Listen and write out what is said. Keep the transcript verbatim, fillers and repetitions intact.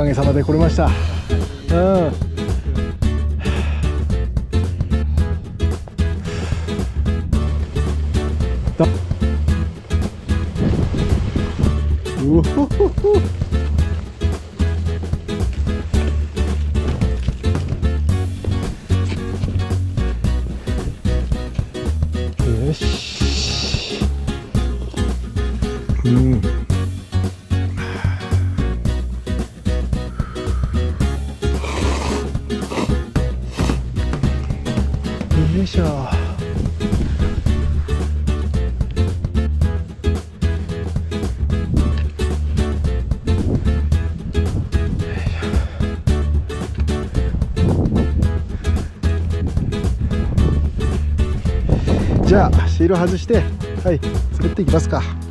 げさまで来れました。うんうほほほ。よし。うん。よいしょ。じゃあシール外して、はい、滑っていきますか。